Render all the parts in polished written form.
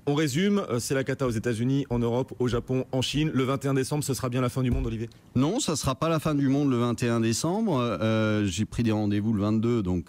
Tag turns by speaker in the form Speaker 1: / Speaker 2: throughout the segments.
Speaker 1: On résume, c'est la cata aux États-Unis, en Europe, au Japon, en Chine. Le 21 décembre, ce sera bien la fin du monde, Olivier?
Speaker 2: Non, ça sera pas la fin du monde le 21 décembre. J'ai pris des rendez-vous le 22, donc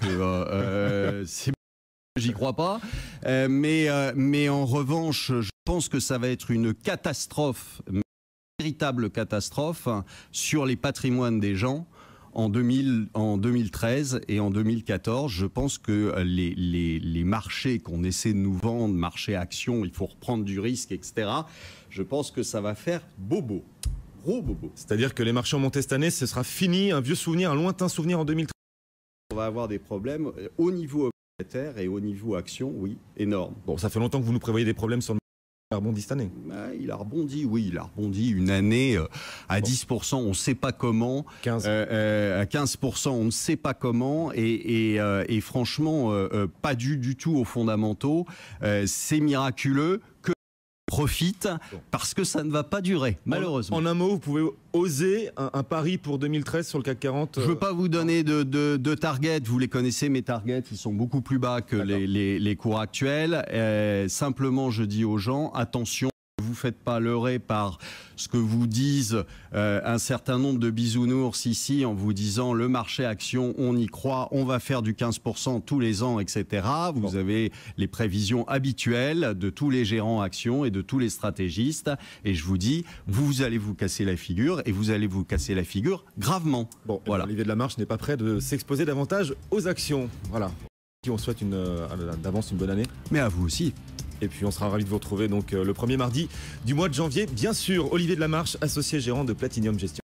Speaker 2: j'y crois pas. Mais en revanche, je pense que ça va être une catastrophe, une véritable catastrophe sur les patrimoines des gens. En 2013 et en 2014, je pense que les marchés qu'on essaie de nous vendre, marché actions, il faut reprendre du risque, etc., je pense que ça va faire bobo. Gros bobo.
Speaker 1: C'est-à-dire que les marchés ont monté cette année, ce sera fini, un vieux souvenir, un lointain souvenir en 2013.
Speaker 2: On va avoir des problèmes au niveau obligataire et au niveau action, oui, énorme.
Speaker 1: Bon, ça fait longtemps que vous nous prévoyez des problèmes sur le marché. Il a rebondi cette année.
Speaker 2: Il a rebondi, oui, il a rebondi une année à 10%, on ne sait pas comment,
Speaker 1: 15.
Speaker 2: à 15%, on ne sait pas comment, et franchement, pas du tout aux fondamentaux. C'est miraculeux que profite parce que ça ne va pas durer, malheureusement.
Speaker 1: En un mot, vous pouvez oser un pari pour 2013 sur le CAC 40?
Speaker 2: Je ne veux pas vous donner de target, vous les connaissez, mes targets, ils sont beaucoup plus bas que les cours actuels. Simplement, je dis aux gens, attention, ne vous faites pas leurrer par ce que vous disent un certain nombre de bisounours ici en vous disant le marché action, on y croit, on va faire du 15% tous les ans, etc. Vous avez les prévisions habituelles de tous les gérants actions et de tous les stratégistes. Et je vous dis, vous allez vous casser la figure et vous allez vous casser la figure gravement.
Speaker 1: Bon,
Speaker 2: voilà.
Speaker 1: Olivier de la Marche n'est pas prêt de s'exposer davantage aux actions. Voilà. On souhaite d'avance une bonne année.
Speaker 2: Mais à vous aussi.
Speaker 1: Et puis on sera ravis de vous retrouver donc le premier mardi du mois de janvier. Bien sûr, Olivier de la Marche, associé gérant de Platinum Gestion.